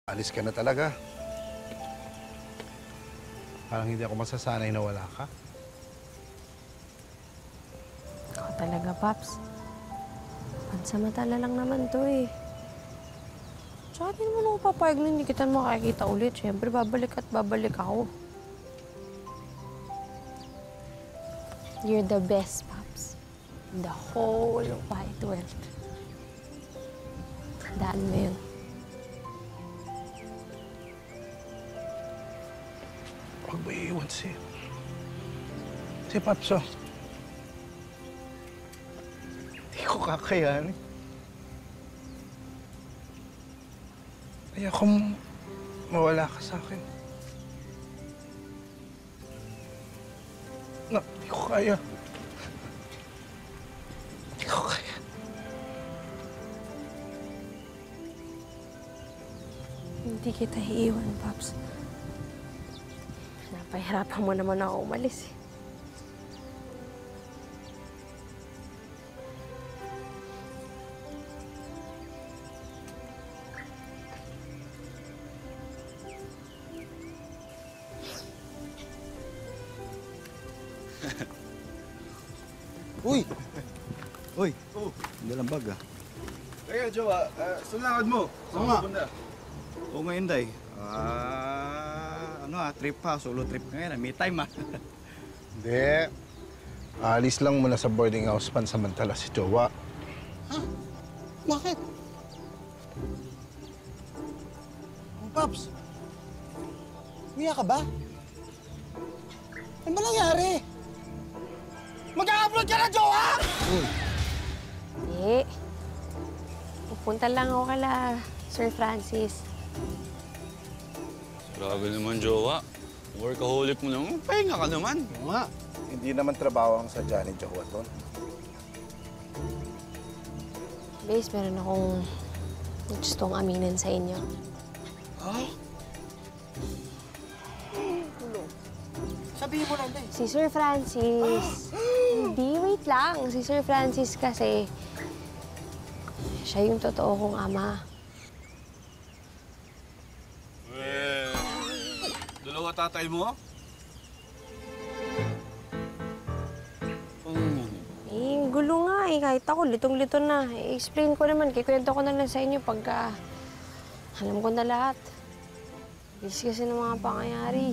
Alis ka na talaga. Parang hindi ako masasanay na wala ka. Ako talaga, Paps. Pansamantala lang naman to eh. Tsaka di naman ako papayag na hindi kita makakita ulit. Siyempre, babalik at babalik ako. You're the best, Paps. In the whole wide world. Tandaan mo yun. Huwag ba iiwan si Paps, oh. Hindi ko kakayanin. Ayoko mawala ka sa akin. No, hindi ko kaya. Hindi ko kaya. Hindi kita iiwan, Paps. Napahirapan mo naman ako umalis eh. Uy! Uy! Oh. Dalang bag, ah. Kaya, Jowa, saan lakad mo? Saan nga. pupunta? Oo nga, Inday. Trip pa. Solo trip ngayon. May time, ah. Hindi. Alis lang muna sa boarding house pansamantala si Jowa. Ha? Bakit? Paps, umiyak ka ba? Ano ba nangyari? Mag-a-upload ka na, Jowa! Hindi. Pupunta lang ako kala Sir Francis. Grabe naman, Jowa. Workaholic mo naman. Pahinga ka naman. Oo nga. Hindi naman trabaho ang sadya ni Jowa, Ton. Baes, meron akong gustong aminin sa inyo. Ha? Sabihin mo lang, Day. Si Sir Francis. Hindi, wait lang. Si Sir Francis kasi, siya yung totoo kong ama. Dalawa tatay mo? Eh, gulo nga eh. Kahit ako, litong-lito na. I-explain ko naman. Kikwento ko na lang sa inyo pagka alam ko na lahat. Bis kasi ng mga pangyayari.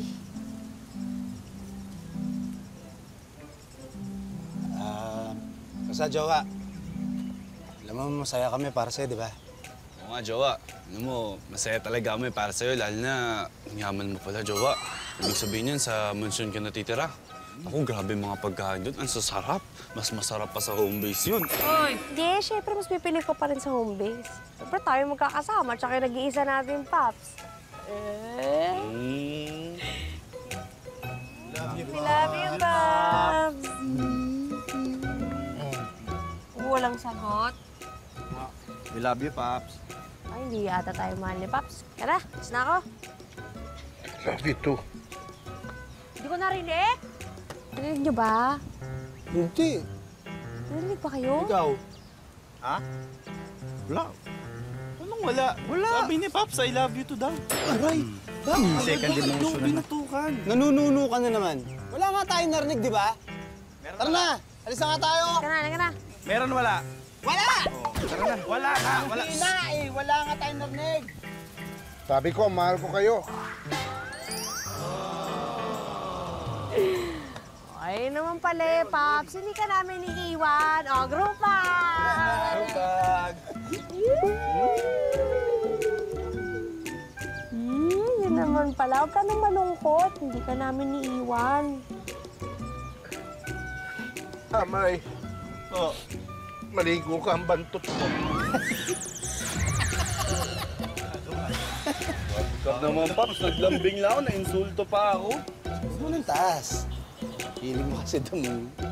Basta, Jowa. Alam mo, masaya kami para sa'yo, di ba? Oo nga, Jowa. Alam mo, masaya talaga kami para sa'yo. Lalo na, ang yaman mo pala, Jowa. Ibig sabihin yan, sa mansyon ka natitira. Ako, grabe mga pagkain doon. Ang sasarap. Mas masarap pa sa home base yun. Oy! Hindi, syempre mas pipili ko pa rin sa home base. Siyempre tayo magkakasama, tsaka yung nag-iisa natin, Paps. Love you, Paps! Walang sagot. We love you, Paps. Ay, hindi yata tayo mahal ni Paps. Tara, alis na ako. Love you too. Hindi ko narinig. Narinig niyo ba? Hindi. Narinig ba kayo? Ikaw? Ha? Wala. Anong wala? Wala. Sabi ni Paps, I love you too daw. Aray! Second emotion na. Binatukan. Nanununo ka na naman. Wala nga tayong narinig, di ba? Tara na! Alis na nga tayo! Halika na. Meron wala? Wala! Tara na. Wala na. Wala. Hindi na eh! Wala nga tayong narinig! Sabi ko, mahal ko kayo. Ay, naman pala, Paps. Hindi ka namin iiwan. O, grupan! Bag! Yun naman pala. Huwag ka nang malungkot. Hindi ka namin iiwan. Amay. Oh. Maligo ka ang bantot mo. Ikaw naman, Paps. Naglambing lang ako. Na-insulto pa ako. Huwag mo ng taas. Hiling mo kasi damo.